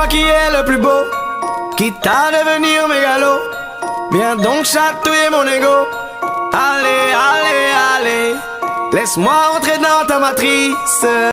qui est le plus beau, quitte à devenir mégalo. Viens donc chatouiller mon ego. Allez, allez, allez, laisse-moi entrer dans ta matrice.